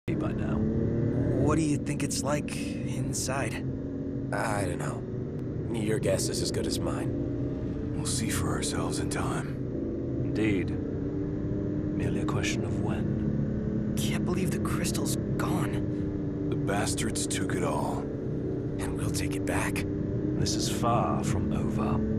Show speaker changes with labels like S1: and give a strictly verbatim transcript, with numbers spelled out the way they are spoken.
S1: by now.
S2: What do you think it's like inside?
S3: I don't know. Your guess is as good as mine.
S4: We'll see for ourselves in time.
S1: Indeed. Merely a question of when.
S2: Can't believe the crystal's gone.
S4: The bastards took it all.
S3: And we'll take it back.
S1: This is far from over.